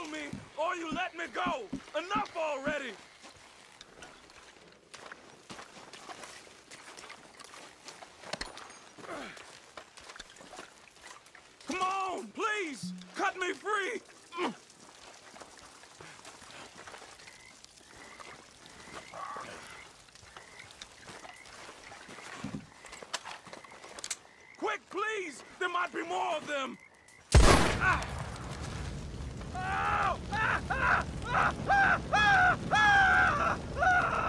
kill me, or you let me go! Enough already! Come on, please! Cut me free! Quick, please! There might be more of them! Ah! Ow! Ah! Ah! Ah! Ah! Ah! Ah!